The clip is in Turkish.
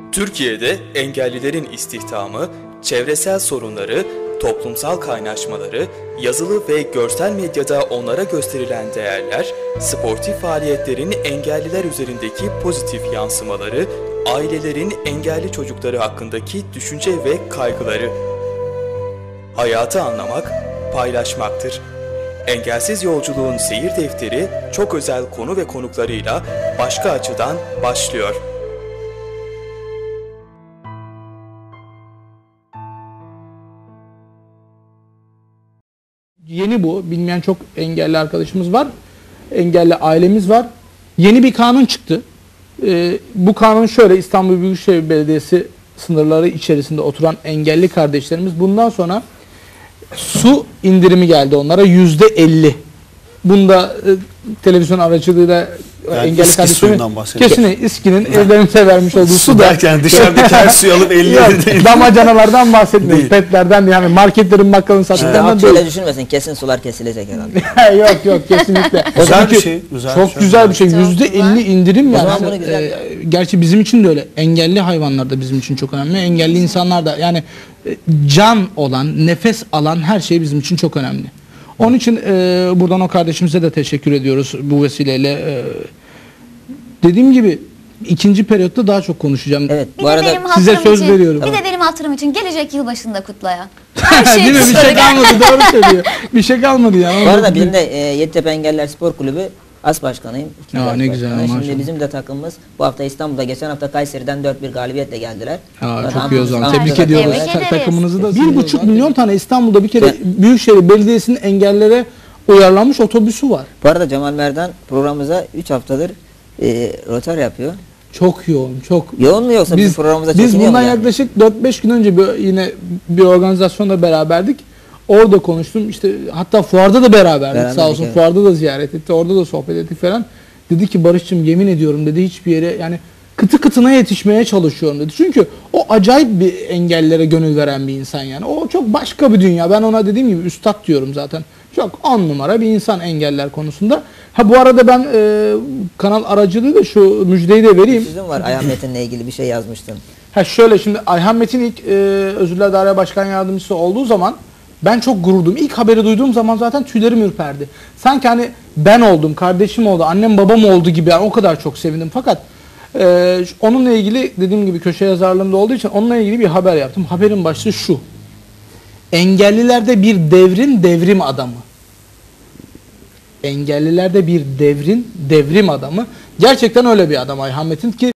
Türkiye'de engellilerin istihdamı, çevresel sorunları, toplumsal kaynaşmaları, yazılı ve görsel medyada onlara gösterilen değerler, sportif faaliyetlerin engelliler üzerindeki pozitif yansımaları, ailelerin engelli çocukları hakkındaki düşünce ve kaygıları. Hayatı anlamak, paylaşmaktır. Engelsiz Yolculuğun Seyir Defteri çok özel konu ve konuklarıyla başka açıdan başlıyor. Yeni bu. Bilmeyen çok engelli arkadaşımız var. Engelli ailemiz var. Yeni bir kanun çıktı. Bu kanun şöyle: İstanbul Büyükşehir Belediyesi sınırları içerisinde oturan engelli kardeşlerimiz bundan sonra su indirimi geldi onlara %50. Bunda televizyon aracılığıyla yani engelli kardeşlerimiz kesin İSKİ'nin evlerimize vermiş olduğu su da derken dışarıdaki her suyu alıp elleri değil. Damacanalardan bahsetmiyoruz. Petlerden, yani marketlerin, bakkalın sattıklarından değil. Şöyle düşünmesin, kesin sular kesilecek herhalde. yok kesinlikle. Güzel bir şey. Çok güzel bir şey. %50 indirim yani. Gerçi bizim için de öyle. Engelli hayvanlar da bizim için çok önemli. Engelli insanlar da, yani can olan, nefes alan her şey bizim için çok önemli. Onun için buradan o kardeşimize de teşekkür ediyoruz bu vesileyle. Dediğim gibi ikinci periyotta daha çok konuşacağım. Evet, bu arada size söz veriyorum. Bir de benim hatırım için gelecek yılbaşında kutlaya. Her şey değil mi? Bir şey kalmadı. Doğru söylüyor. Bir şey kalmadı yani. Bu arada benim de Yeditepe Engelliler Spor Kulübü as başkanıyım. Ne güzel. Şimdi bizim de takımımız bu hafta İstanbul'da, geçen hafta Kayseri'den 4-1 galibiyetle geldiler. Çok iyi o zaman. Tebrik ediyoruz. Takımınızı da. 1,5 milyon evet. tane İstanbul'da bir kere Büyükşehir Belediyesi'nin engellilere uyarlanmış otobüsü var. Bu arada Cemal Merdan programımıza 3 haftadır rotar yapıyor. Çok yoğun, çok. Yoğun mu yoksa biz programımıza biz bundan yani? yaklaşık 4-5 gün önce yine bir organizasyonda beraberdik. Orada konuştum. İşte hatta fuarda da beraberdik. Sağ olsun, evet. Fuarda da ziyaret etti. Orada da sohbet ettik falan. Dedi ki Barış'cığım, yemin ediyorum dedi, hiçbir yere, yani kıtı kıtına yetişmeye çalışıyorum dedi. Çünkü o acayip bir engellere gönül veren bir insan yani. O çok başka bir dünya. Ben ona dediğim gibi üstad diyorum zaten. Çok 10 numara bir insan engeller konusunda. Ha bu arada ben kanal aracılığıyla şu müjdeyi de vereyim. Sizin var Ayhan Metin'le ilgili bir şey yazmıştın. Ha şöyle, şimdi Ayhan Metin ilk Özürler Daire Başkan Yardımcısı olduğu zaman ben çok gururdum. İlk haberi duyduğum zaman zaten tüylerim ürperdi. Sanki hani ben oldum, kardeşim oldu, annem babam oldu gibi, yani o kadar çok sevindim. Fakat onunla ilgili dediğim gibi köşe yazarlığımda olduğu için onunla ilgili bir haber yaptım. Haberin başlığı şu: engellilerde bir devrim adamı. Engellilerde bir devrim adamı. Gerçekten öyle bir adam Ayhan Metin ki